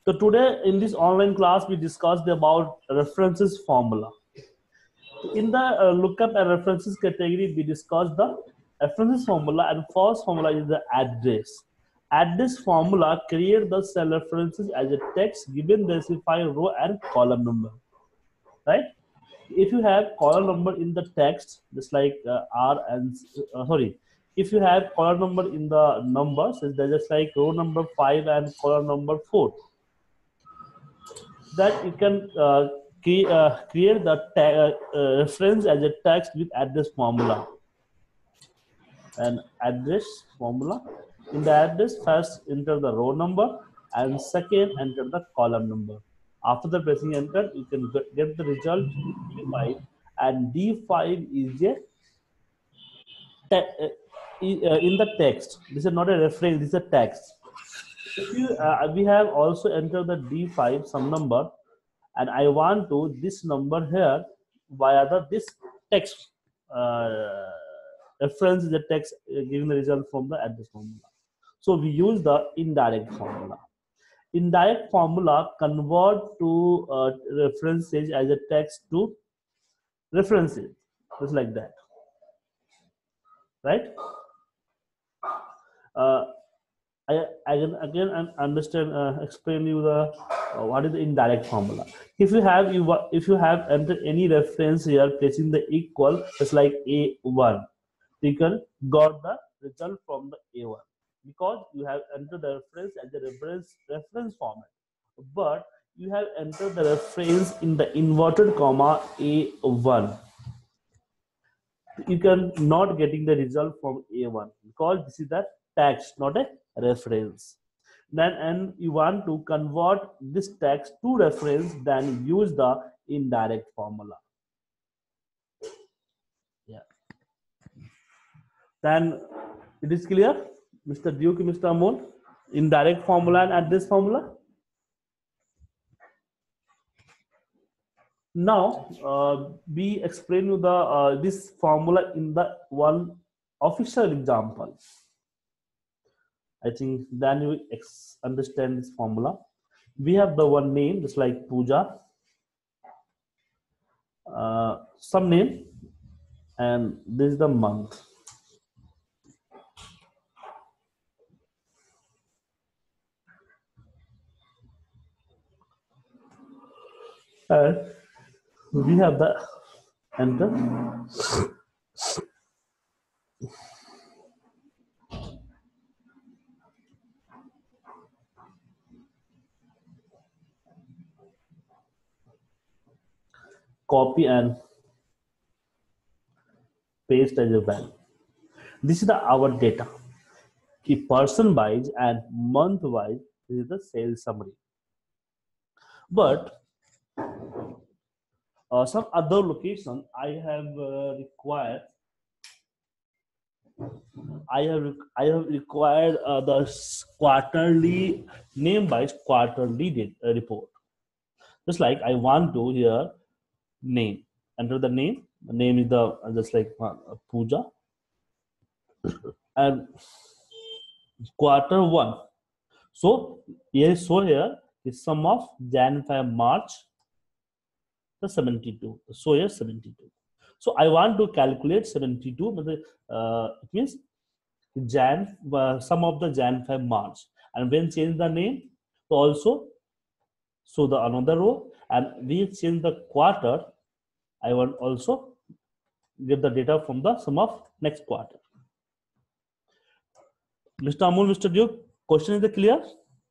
So today in this online class, we discussed about references formula. In the lookup and references category, we discussed the references formula, and first formula is the address. Address formula create the cell references as a text given the specified row and column number, right? If you have column number in the text, just like R and sorry, if you have column number in the numbers, it's just like row number 5 and column number 4, that you can create the reference as a text with address formula. And address formula, in the address, first enter the row number and second enter the column number. After the pressing enter, you can get the result D5, and D5 is a in the text. This is not a reference, this is a text. If you we have also entered the D5 some number, and I want to this number here via this text reference, the text giving the result from the address formula. So we use the indirect formula. Indirect formula convert to references as a text to references, just like that, right? I can again understand explain you the what is the indirect formula. If you have entered any reference here placing the equal, just like A1, you can got the result from the A1 because you have entered the reference as a reference format, but you have entered the reference in the inverted comma A1. You can not getting the result from A1 because this is the text, not a reference. Then, and you want to convert this text to reference, then use the indirect formula. Yeah. Then it is clear, Mr. Duke, Mr. Amol, indirect formula and address formula. Now we explain you the this formula in the one official example. I think then you understand this formula. We have the one name, just like Pooja, some name, and this is the month. And we have the enter. Copy and paste as a value. This is our data. If person wise and month wise, this is the sales summary. But some other location I have required. I have required the quarterly name by quarterly report. Just like I want to here name, enter the name. The name is the just like Pooja, and quarter 1. So here is sum of Jan, Feb, March, the 72. So here 72. So I want to calculate 72, but it means Jan, sum of the Jan, Feb, March, and when change the name, so also so the another row, and we change the quarter. I want also get the data from the sum of next quarter. Mr. Amul, Mr. Duke, question is clear?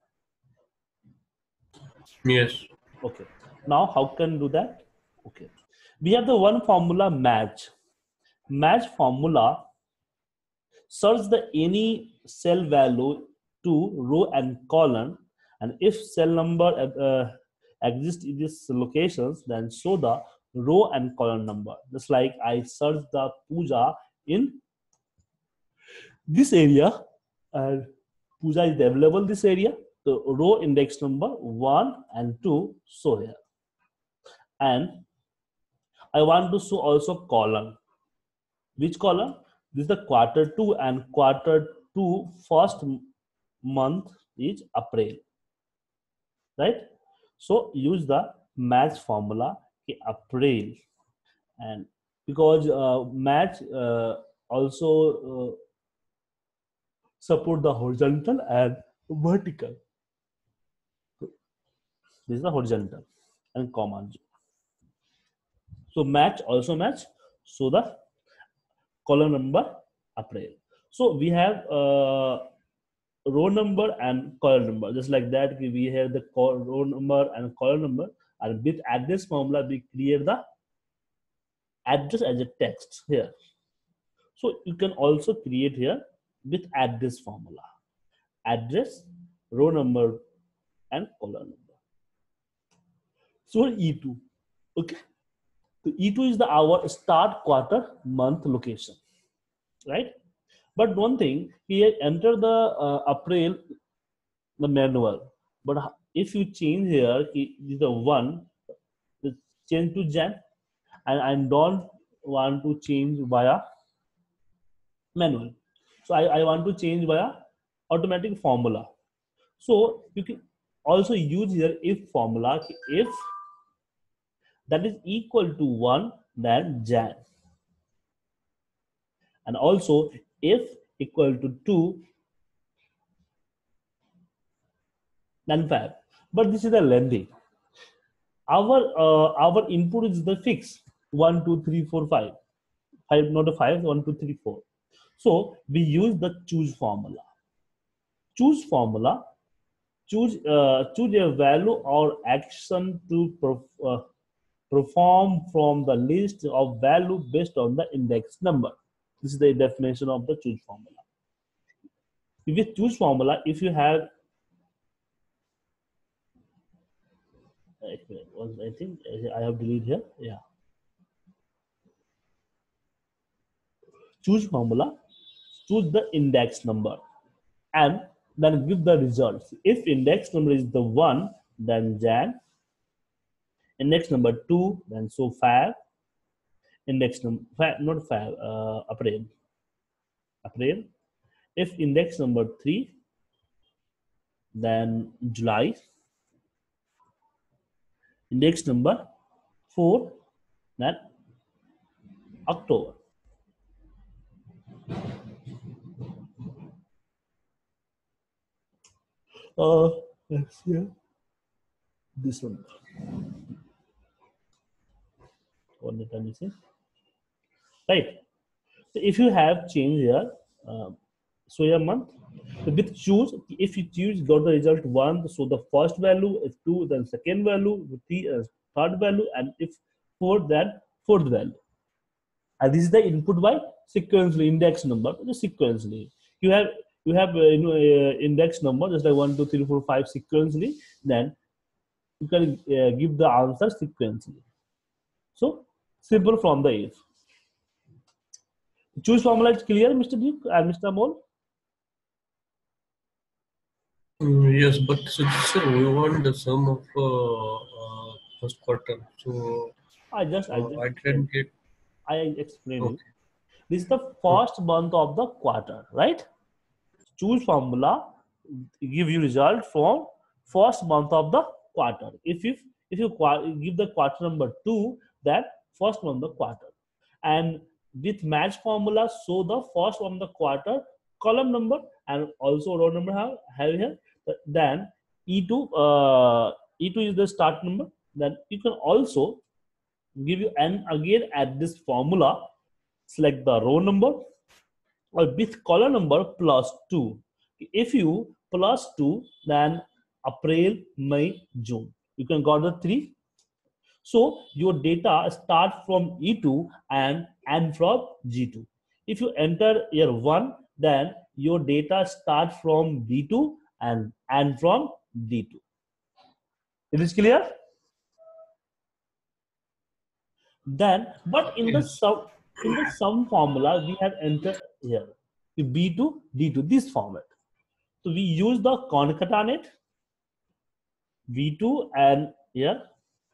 Yes. Okay. Now how can do that? Okay. We have the one formula match. Match formula search the any cell value to row and column, and if cell number exists in these locations, then show the row and column number. Just like I search the Pooja in this area, and Pooja is available in this area. The row index number 1 and 2 show here, and I want to show also column. Which column? This is the quarter 2, and quarter 2 first month is April. right? So use the match formula कि April, and because match also support the horizontal and vertical. This is the horizontal and comma. So match also match. So the column number April. So we have row number and column number. Just like that, we have the row number and column number, and with address formula we create the address as a text here. So you can also create here with address formula, address, row number, and column number. So E2, okay. So E2 is the our start, quarter, month, location, right? But one thing, here enter the April, the manual. But if you change here, the one, change to Jan, and I don't want to change via manual. So I want to change via automatic formula. So you can also use here if formula. If that is equal to 1, then Jan. And also if equal to 2, then Feb. But this is the lengthy. Our input is the fix 1, 2, 3, 4, 5. 5, not a 5, 1, 2, 3, 4. So we use the choose formula. Choose formula. Choose a value or action to perform from the list of value based on the index number. This is the definition of the choose formula. With choose formula, if you have, I think I have deleted here. Yeah. Choose formula, choose the index number, and then give the results. If index number is the 1, then Jan. Index number 2, then so Feb. Index number not Feb, April. April. If index number 3, then July. Index number 4, then October. Let's see this one. What the time is it? Right. So if you have change here, so a month. So with choose, if you choose, got the result 1, so the first value, if 2, then second value, 3, third value, and if 4, then fourth value. And this is the input by sequentially index number, just sequentially. You have index number just like 1, 2, 3, 4, 5 sequentially. Then you can give the answer sequentially. So simple from the if. Choose formula is clear, Mr. Duke and Mr. Amol? Yes, but sir, we want the sum of first quarter. So I didn't get. I explained Okay. you. This is the first month of the quarter, right? Choose formula give you result from first month of the quarter. If you give the quarter number 2, then first month of the quarter. And with match formula, show the first one of the quarter column number and also row number have here. Then E2 is the start number. Then you can also give you, and again at this formula select the row number or with column number plus 2. If you plus 2, then April, May, June. You can got the 3. So your data start from E2 and from G2. If you enter year 1, then your data start from B2 and from D2. It is clear? Then, but in the sum formula, we have entered here B2, D2, this format. So we use the concatenate V2 and here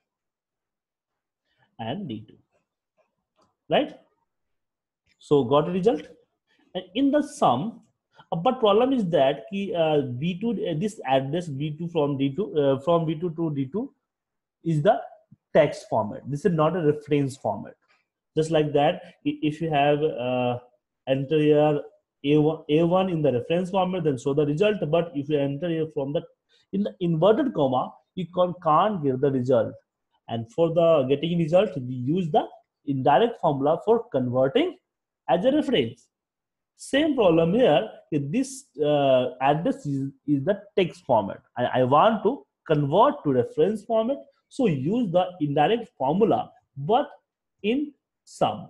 and D2, right? So got a result. And in the sum, But problem is that B2 this address B2 from D2 from B2 to D2 is the text format. This is not a reference format. Just like that, if you have enter here A1 in the reference format, then show the result. But if you enter here from the in the inverted comma, you can't get the result. And for the getting result, we use the indirect formula for converting as a reference. Same problem here. This address is the text format. I want to convert to reference format, so use the indirect formula, but in sum.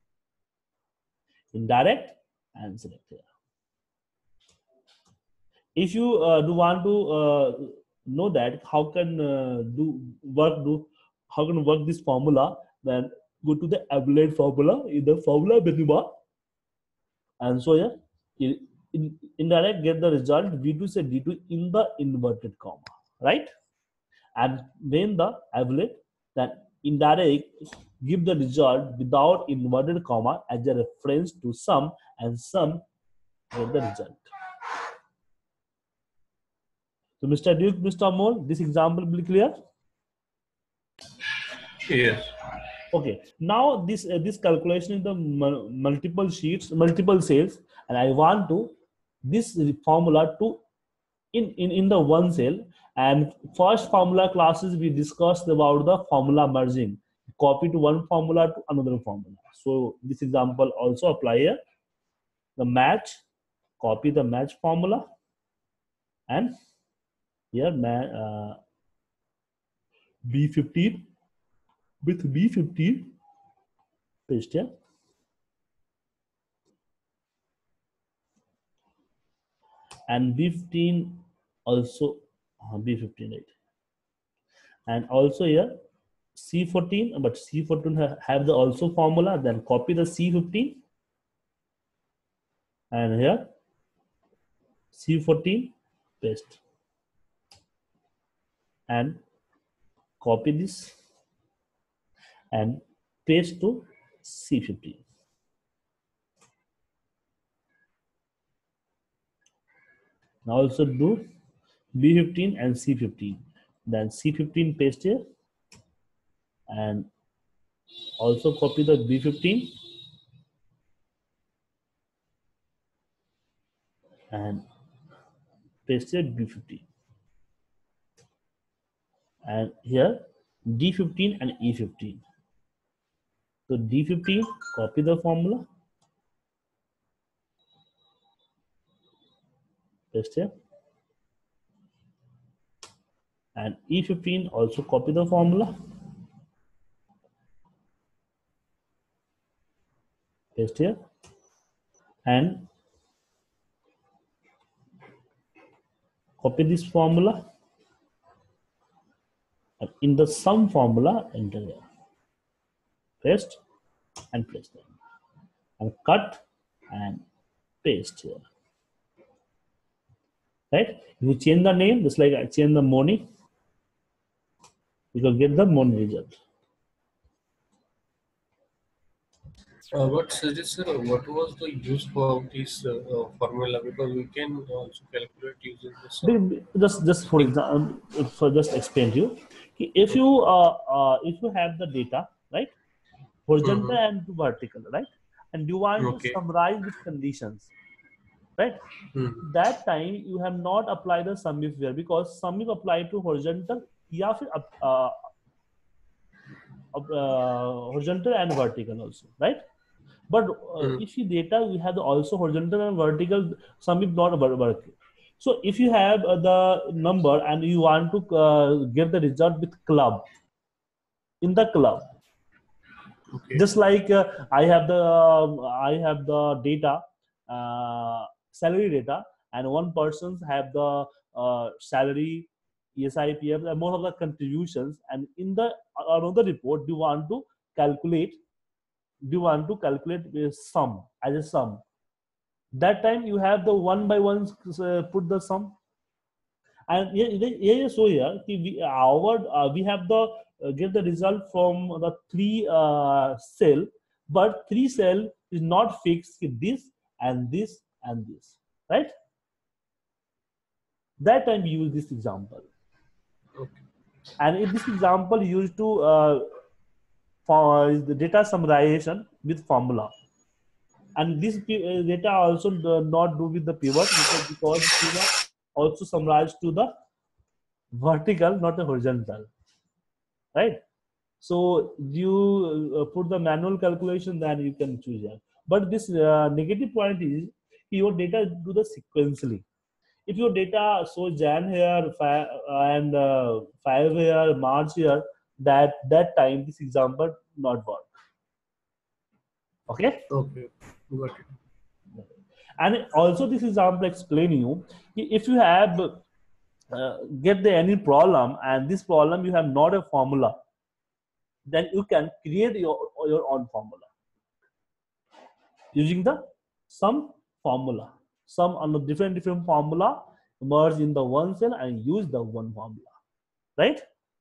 Indirect and select here. If you do want to know that how can how can work this formula, then go to the evaluate formula in the formula menu bar, and so here indirect get the result V2 say D2 in the inverted comma, right? And then the evaluate, that indirect give the result without inverted comma as a reference to sum, and sum get the result. So Mr. Duke, Mr. Amol, this example will be clear? Yes. Okay. Now this calculation in the multiple sheets, multiple cells, and I want to this formula to in the one cell. And first formula classes we discussed about the formula merging, copy to one formula to another formula. So this example also apply here. The match, copy the match formula, and here B15 with B15 paste here, and B15 also B15, right? And also here C14, but C14 have the also formula. Then copy the C15, and here C14 paste, and copy this and paste to C15. Now also do B15 and C15. Then C15 paste here, and also copy the B15 and paste here B15. And here D15 and E15. So D15, copy the formula, paste here, and E15 also copy the formula, paste here, and copy this formula, and in the sum formula enter here, paste and place them, and cut and paste here, right? You change the name, just like I change the Moni, you can get the Moni result. But suggest, sir, what was the use of this formula? Because we can also calculate using this. Just for example, for just explain to you, if you have the data, right, horizontal and vertical, right, and you want to summarize with conditions, right, that time you have not applied the sum if here, because sum if applied to horizontal, horizontal and vertical also, right? But if you data we have also horizontal and vertical, sum if not vertical. So if you have the number and you want to get the result with club, in the club, just like I have the data, salary data, and one person have the salary, ESI, PF, and most of the contributions, and in the another report you want to calculate the sum as a sum. That time you have the one by one put the sum, and here so here we have the get the result from the three cell, but three cell is not fixed, this and this and this. right? That time we use this example. Okay. And in this example used to for the data summarization with formula. And this data also do not do with the pivot, because pivot also summarized to the vertical, not a horizontal, right? So you put the manual calculation, then you can choose that. But this negative point is your data do the sequentially. If your data shows Jan here and 5 here, March here, that time this example not work. Okay. Okay. Got it. And also this example explain you, if you have get the any problem and this problem you have not a formula, then you can create your own formula using the some formula, some on the different formula merge in the one cell and use the one formula, right?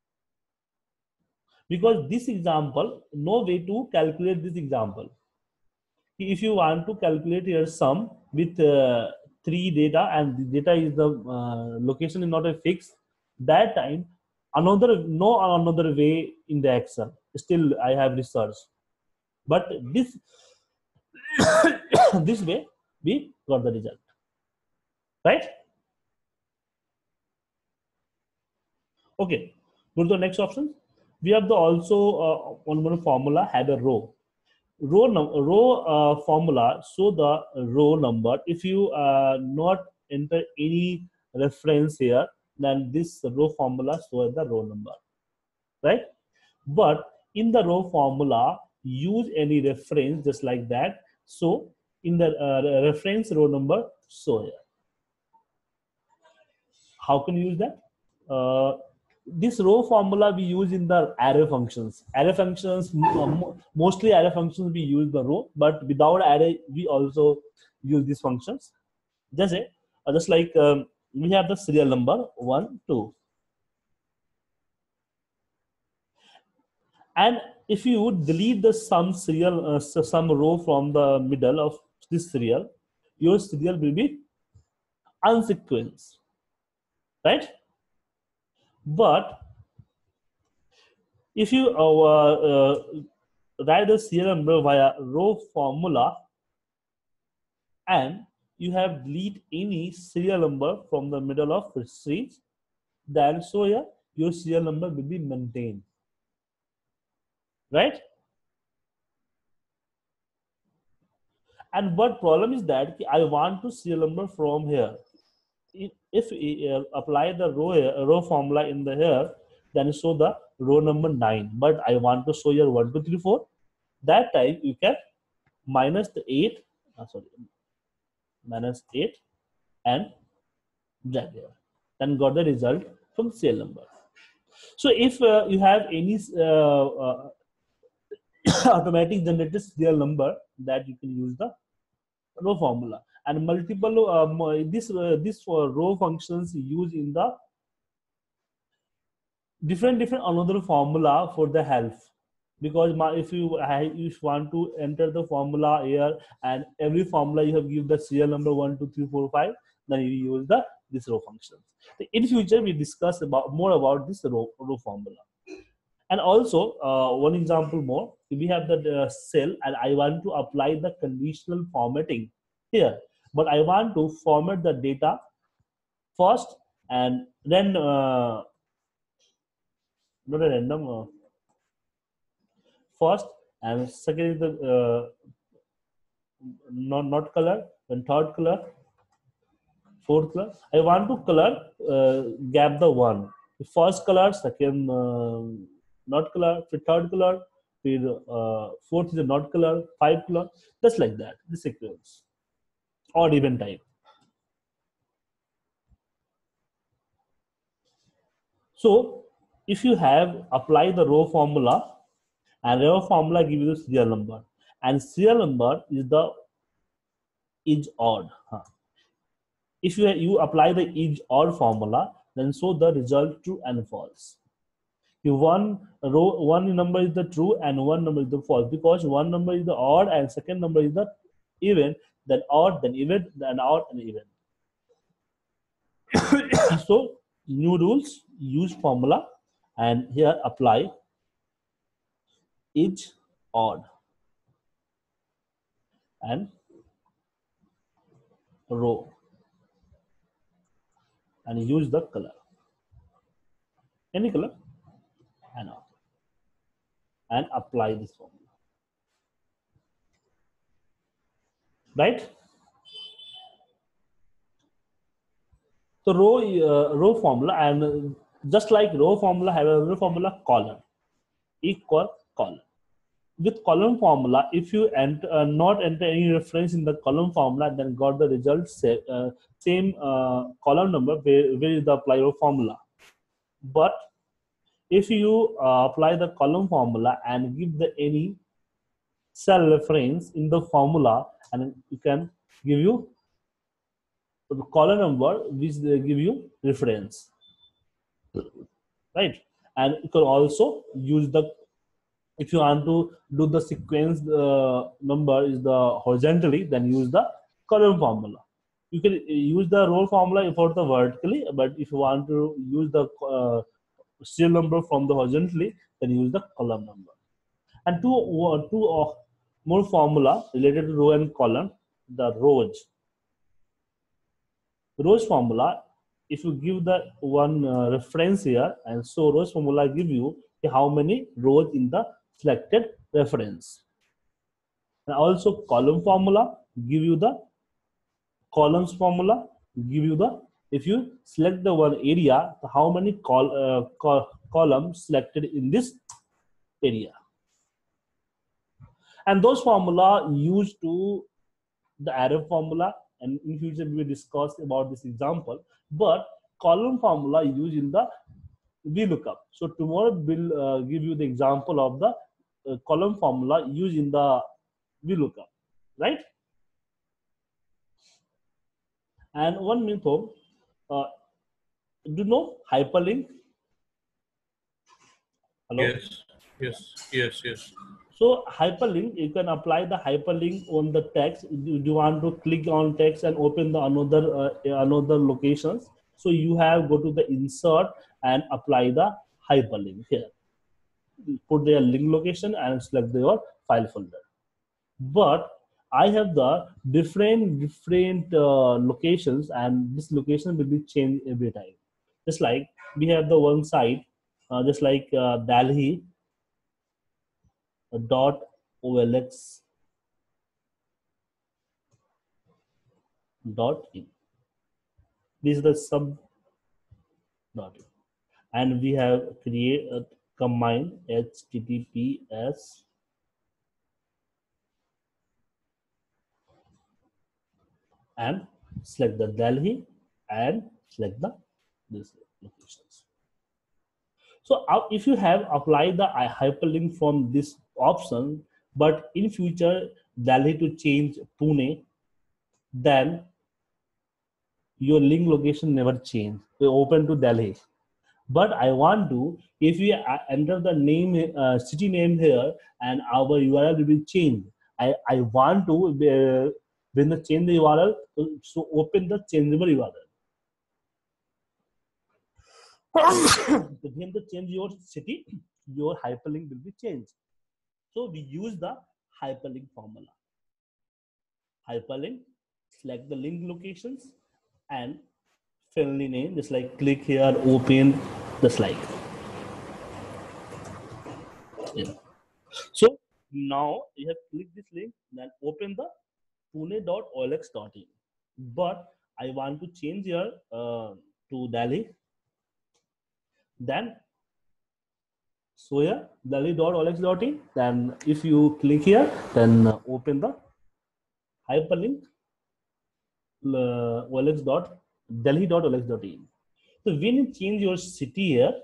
Because this example no way to calculate this example. If you want to calculate your sum with three data and the data is the location is not a fixed, that time another way in the Excel still I have research, but this this way we got the result, right? Okay, go to the next option. We have the also one formula had a row formula. So the row number, if you not enter any reference here, then this row formula shows the row number, right? But in the row formula use any reference just like that. So in the reference row number, so here how can you use that? This row formula we use in the array functions. Array functions, mostly array functions we use the row, but without array we also use these functions. Just like we have the serial number 1, 2, and if you delete the some row from the middle of this serial, your serial will be unsequenced, right? But if you write the serial number via row formula and you have delete any serial number from the middle of the series, then so here your serial number will be maintained, right? And what problem is that I want to serial number from here. If we apply the row formula in the here, then show the row number 9. But I want to show here 1, 2, 3, 4. That time you can minus the 8, minus 8 and drag here. Then got the result from serial number. So if you have any automatic generated serial number, that you can use the row formula, and multiple this row functions used in the different another formula for the help. Because if you want to enter the formula here and every formula you have give the serial number 1, 2, 3, 4, 5, then you use this row functions. In future we discuss more about this row formula. And also one example more, we have the cell and I want to apply the conditional formatting here, but I want to format the data first and then not a random first and second is the not color, then third color, fourth color. I want to color gap the one, the first color, second not color, the third color, the fourth is a not color, 5 color, just like that, the sequence, odd even type. So if you have applied the row formula, and row formula give you the serial number, and serial number is odd. If you apply the is odd formula, then show the result true and false. If one number is the true and one number is the false, because one number is the odd and second number is the even, then odd, then even, then odd and even. So new rules, use formula, and here apply each odd and row and use the color, any color, and off, and apply this formula, right? So row formula, and just like row formula have a row formula, column equal column. With column formula, if you not enter any reference in the column formula, then got the result same column number where is the apply row formula. But if you apply the column formula and give the any cell reference in the formula, and you can give you the column number which they give you reference, right? And you can also use the, if you want to do the sequence number is the horizontally, then use the column formula. You can use the row formula for the vertically, but if you want to use the serial number from the horizontally, then use the column number. And two more formula related to row and column, the rows formula. If you give the one reference here, and so rows formula give you how many rows in the selected reference. And also column formula give you the columns formula, give you the, if you select the one area, how many columns selected in this area. And those formula used to the array formula, and in future we will discuss about this example. But column formula used in the VLOOKUP. So tomorrow we'll give you the example of the column formula used in the VLOOKUP, right? And one method, do you know hyperlink? Hello? Yes. So hyperlink, you can apply the hyperlink on the text. You want to click on text and open the another locations. So you have go to the insert and apply the hyperlink here. Put their link location and select your file folder. But I have the different locations, and this location will be changed every time. Just like we have the one site, just like Delhi dot olx dot in. This is the sub dot in, and we have create a combine HTTPS and select the Delhi and select the these locations. So if you have applied the hyperlink from this option, but in future Delhi to change Pune, then your link location never change. We open to Delhi. But I want to, if we enter the name, city name here, and our URL will be changed. I want to, when the change the URL, so open the changeable URL. When the change your city, your hyperlink will be changed. So we use the hyperlink formula. Hyperlink, select the link locations and family name, just like click here, open, just like. Yeah. So now you have clicked this link, then open the pune.olx.in. But I want to change here to Delhi. Then so here delhi.olx.in. Then if you click here, then open the hyperlink delhi.olx.in. So when you change your city here,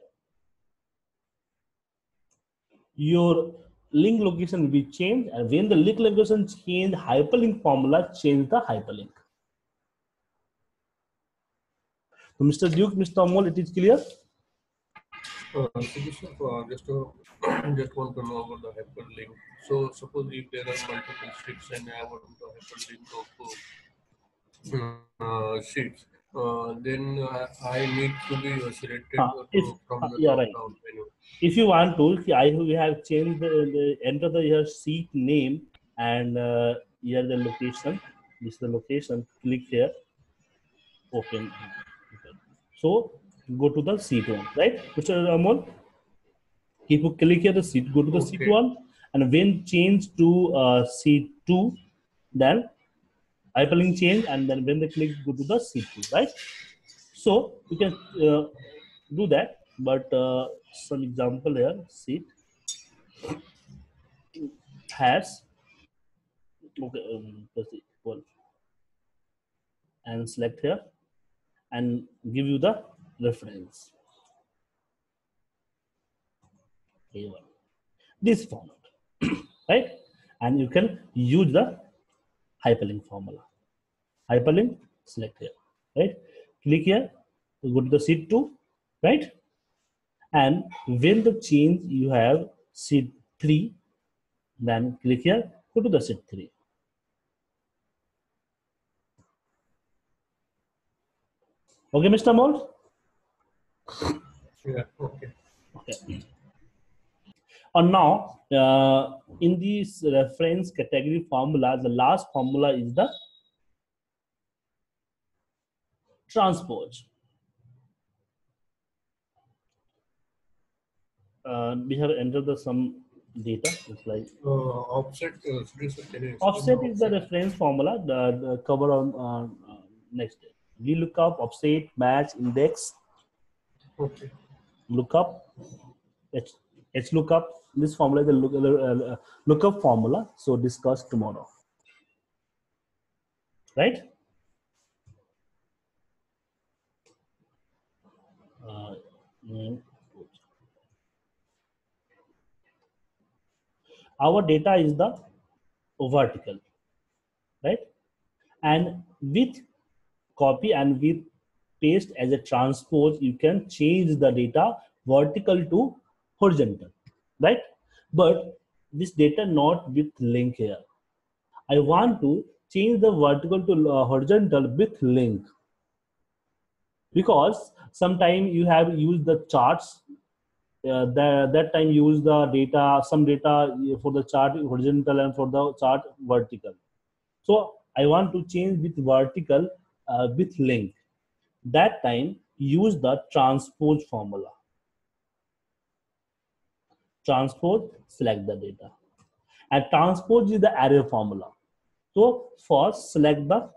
your link location will be changed, and when the link location change, hyperlink formula change the hyperlink. So Mr. Duke, Mr. Amol, it is clear? Just want to know about the hyperlink. So suppose if there are multiple sheets and I want to hyperlink of sheets, Then I need to be selected If from the yeah, drop right. down menu. If you want to, we have changed the enter the your seat name and here the location. This is the location. Click here. Open. Okay. So go to the seat one, right, Mr. Amol? If you click here the seat, go to the seat Okay. one, and when change to seat two, then hyperlink change, and then when they click go to the seat two, right? So you can do that, but some example here. Seat has okay, let's see, well, and select here and give you the reference. A1. This format, right? And you can use the hyperlink formula. Hyperlink, select here, right? Click here, go to the seat 2, right? And when the change you have seat 3, then click here, go to the seat 3. Okay, Mr. Mold? Yeah. Okay. Okay. And now, in this reference category formula, the last formula is the transpose. We have entered the some data. It's like Offset. Sir, can you explain the offset is the offset? reference formula. The cover on next day. We look up offset, match, index, Okay. lookup, H lookup. This formula is the lookup formula. So discuss tomorrow, right? Uh, mm, our data is the vertical, right? And with copy and with paste as a transpose, you can change the data vertical to horizontal, right? But this data not with link here. I want to change the vertical to horizontal with link, because sometimes you have used the charts. That time use the data, some data for the chart horizontal and for the chart vertical. So I want to change with vertical with link. That time use the transpose formula. Transpose, select the data. And transpose is the array formula. So first select the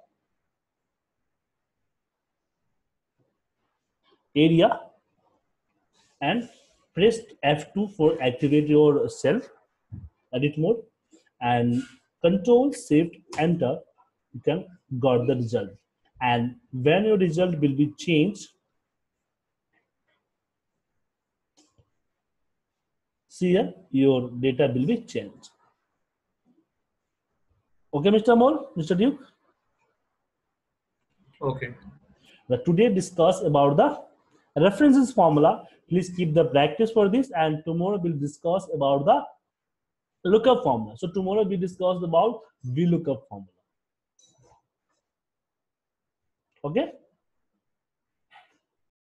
area and press F2 for activate your cell edit mode, and control shift enter, you can got the result. And when your result will be changed, see here your data will be changed. Okay, Mr. Mole, Mr. Duke? Okay. Today discuss about the references formula. Please keep the practice for this, and tomorrow we'll discuss about the lookup formula. So tomorrow we discussed about VLOOKUP formula. Okay.